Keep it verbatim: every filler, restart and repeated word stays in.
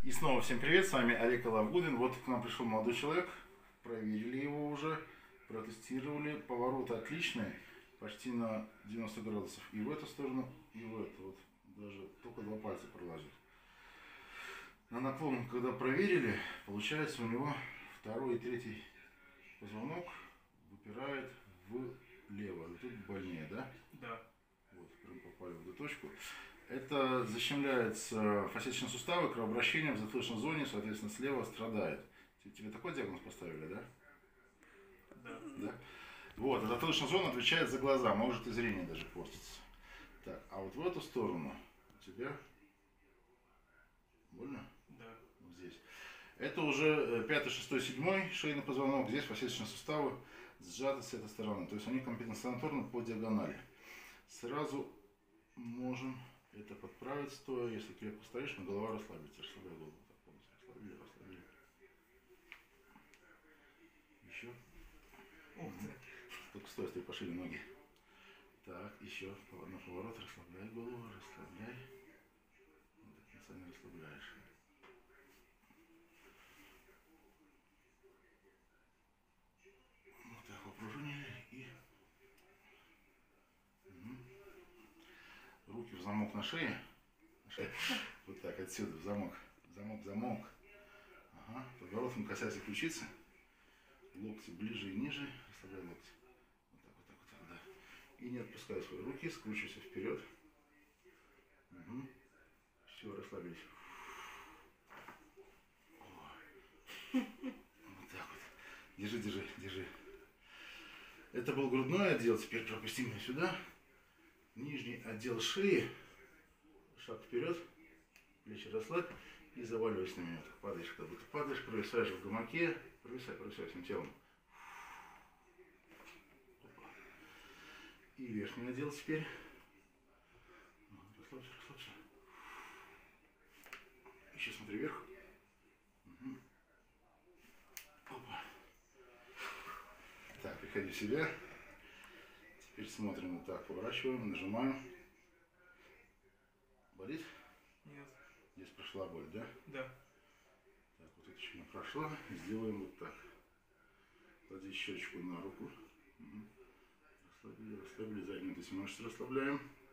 И снова всем привет, с вами Олег Лавгудин. Вот к нам пришел молодой человек, проверили его уже, протестировали. Повороты отличные, почти на девяносто градусов и в эту сторону, и в эту. Вот даже только два пальца проложить. На наклон, когда проверили, получается у него второй и третий позвонок выпирает влево. И тут больнее, да? Да. Вот, прям попали в эту точку. Это защемляется фасеточные суставы, кровообращение в затылочной зоне, соответственно, слева страдает. Тебе такой диагноз поставили, да? Да. Да? Вот, а затылочная зона отвечает за глаза, может и зрение даже портится. Так, а вот в эту сторону у тебя больно? Да. Вот здесь. Это уже пятый, шестой, седьмой шейный позвонок, здесь фасеточные суставы сжаты с этой стороны. То есть они компенсаторны по диагонали. Сразу можем это подправить стоя, если крепко стоишь, но голова расслабится. Расслабляй голову. Так, полностью расслабили, расслабили. Еще. Ух ты. Только стой, стой, пошире ноги. Так, еще на поворот, расслабляй голову, расслабляй. До конца не расслабляешь. Вот так попружинили и руки в замок на шее. На шее. Вот так, отсюда, в замок. Замок, замок. Ага. Подбородком касайся ключицы. Локти ближе и ниже. Расслабляй локти. Вот так, вот так, вот так, да. И не отпускай свои руки, скручивайся вперед. Угу. Все, расслабились. Вот так вот. Держи, держи, держи. Это был грудной отдел. Теперь пропустим меня сюда. Нижний отдел шеи. Шаг вперед. Плечи расслабь. И заваливайся на меня. Так падаешь, когда будто падаешь. Провисаешь в гамаке. Провисай, провисай всем телом. И верхний отдел теперь. Расслабься, расслабься. Еще смотри вверх. Угу. Опа. Так, приходи в себя. Теперь смотрим вот так, поворачиваем, нажимаем. Болит? Нет. Здесь прошла боль, да? Да. Так, вот это еще не прошла. Сделаем вот так. Клади щечку на руку. Угу. Расслабили, расслабили заднюю, то есть мышцы расслабляем.